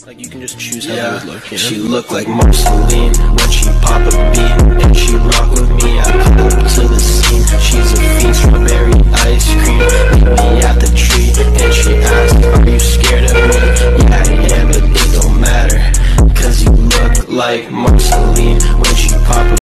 Like you can just choose how they would look. You know? She looked like Marceline when she pop a bean.